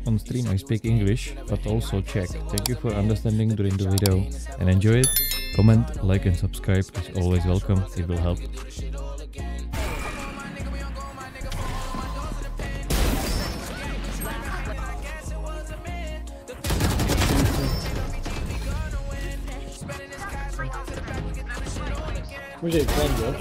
on stream I speak English, but also Czech. Thank you for understanding during the video and enjoy it. Comment, like and subscribe is always welcome, it will help. Může jít tam, jo?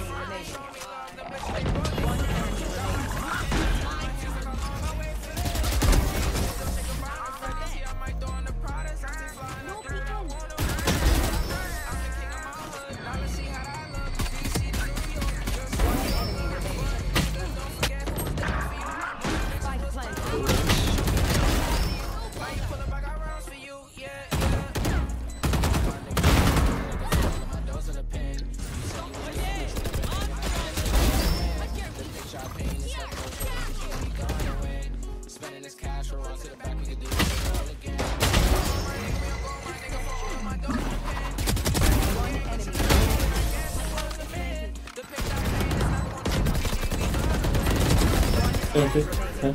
Okay. Huh?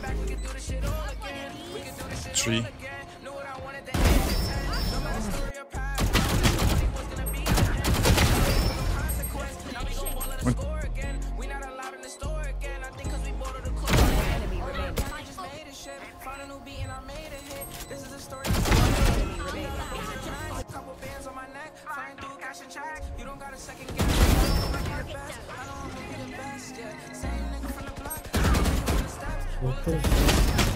3. Okay.